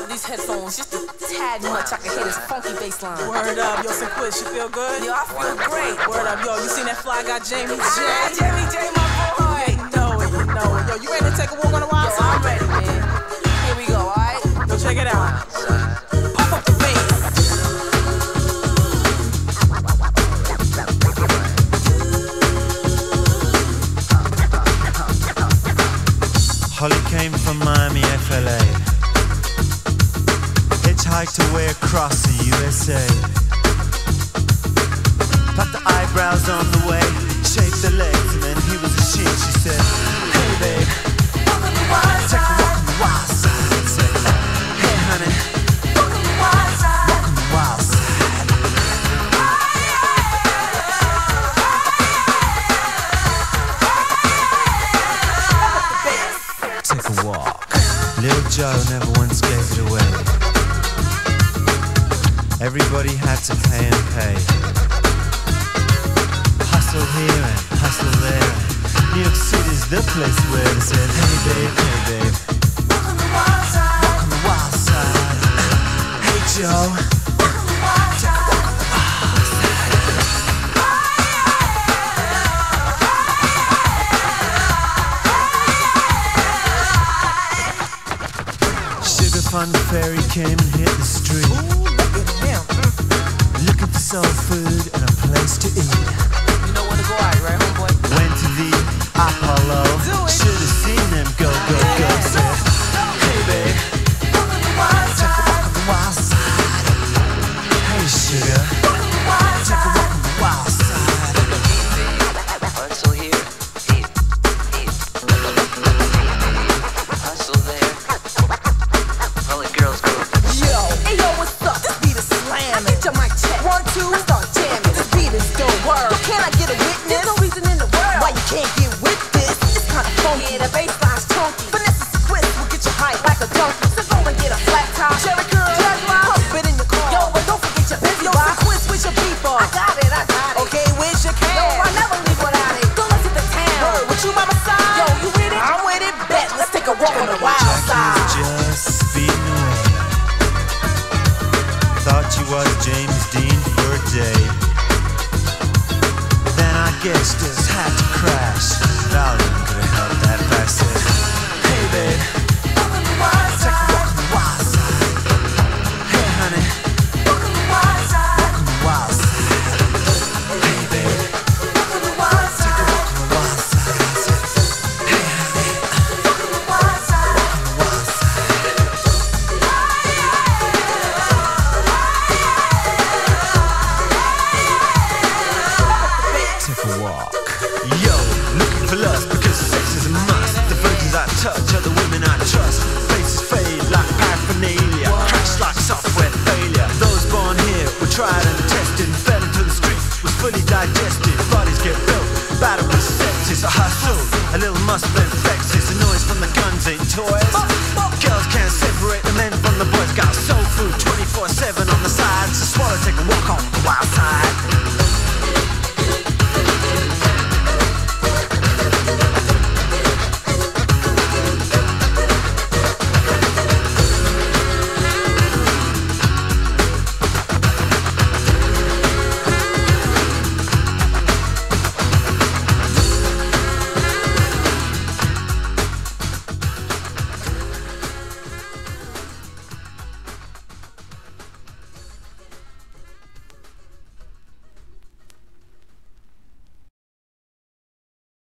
these headphones just a tad much. I can hear this funky bass line. Word up, yo, Sinquis, you feel good? Yo, I feel great. Word up, yo, you seen that fly guy Jamie J? Jamie J, my boy. You know it, you know it. Yo, you ready to take a walk on the wild Yo, side? I'm ready, man. Here we go, alright? Yo, check it out. Pump up the bass. Holly came from Miami, FLA. Hitchhiked away across the USA. Plucked the eyebrows on the way, shaped the legs, and then he was a she. She said, hey babe, walk on the wild side. Take a walk on the wild side. And said, hey honey, walk on the wild side. Walk on the wild side. Take a walk. Little Joe never once gave it away. Everybody had to pay and pay. Hustle here and hustle there. New York City's the place where they said, hey babe, walk on the wild side. Walk on the wild side. Hey Joe, walk on the wild side. Walk on the wild side. Sugar Fun Fairy came and hit the street. Looking for soul food and a place to eat. You know where to go out, right, homeboy? Went to the Apollo. Should've seen them go, go, go. Said, hey babe, walk on the wild side. Take a walk on the wild side. Hey sugar, walk on the wild side. Take a walk on the wild side. Hustle here, hustle there. All the girls go. Yo, hey yo, what's up? This beat is slamming. I get your mic check. 1, 2, I start jamming. This beat is dope. Word. But can I get a witness? There's no reason in the world why you can't get with this. It's kinda funky. Yeah, the bass line's chunky. Vanessa Swiss will get you hype like a donkey. So go and get a flat top. Cherry curl, pump it in your car. Yo, but don't forget your busy box. Quiz with your people. I got it. Okay, where's your cash? Yo, I never leave without it. Go let's hit the town. Word, with you by my side. Yo, you with it? I'm with it. Bet. Let's take a walk on the wild side. Just speeding away. Thought you was James Dean for a day. Then I guess just had to crash. Valium could have helped that if I said, hey babe, walk on the wild side. Take a walk on the wild side. Hey honey, walk on the wild side. Walk on the wild side. Hey babe, walk on the wild side. Take a walk on the wild side. I said, hey honey, walk on the wild side. Walk on the wild side. Take a walk. Yo, looking for lust because sex is a must. The virgins I touch are the women I trust. Faces fade like paraphernalia. Crash like software failure. Those born here were tried and tested. Fell into the streets, was fully digested. Bodies get built, battle with sepsis. A hustle, a little must blend.